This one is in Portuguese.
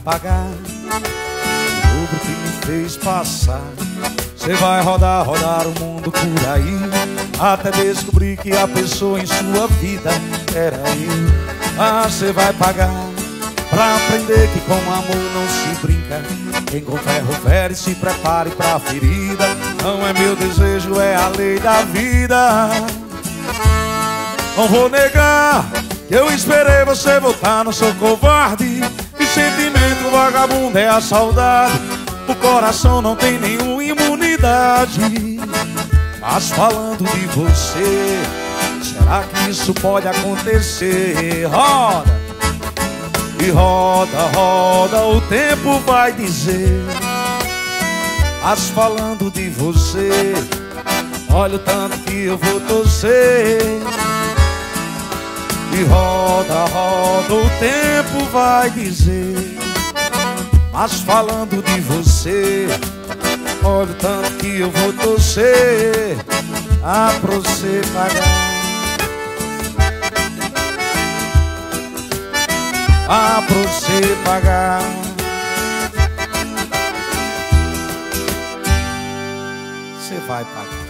pagar tudo que me fez passar. Você vai rodar, rodar o mundo por aí, até descobrir que a pessoa em sua vida era eu. Ah, você vai pagar pra aprender que com amor não se brinca. Quem com ferro fere, se prepare pra ferida. Não é meu desejo, é a lei da vida. Não vou negar que eu esperei você voltar, não sou covarde. E sentimento vagabundo é a saudade. O coração não tem nenhuma imunidade. Mas falando de você, será que isso pode acontecer? Roda e roda, roda, o tempo vai dizer. Mas falando de você, olha o tanto que eu vou torcer. E roda, roda, o tempo vai dizer. Mas falando de você, olha o tanto que eu vou torcer. Ah, pra você pagar. Ah, pra você pagar. Você vai pagar.